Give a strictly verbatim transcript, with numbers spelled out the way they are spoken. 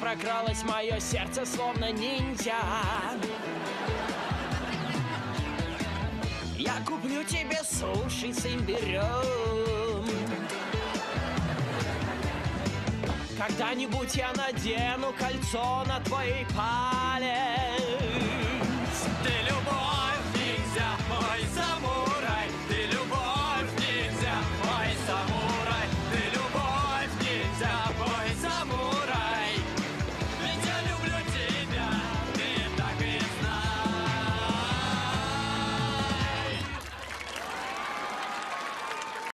прокралось в мое сердце, словно ниндзя. Я куплю тебе суши с имбирем. Когда-нибудь я надену кольцо на твой палец.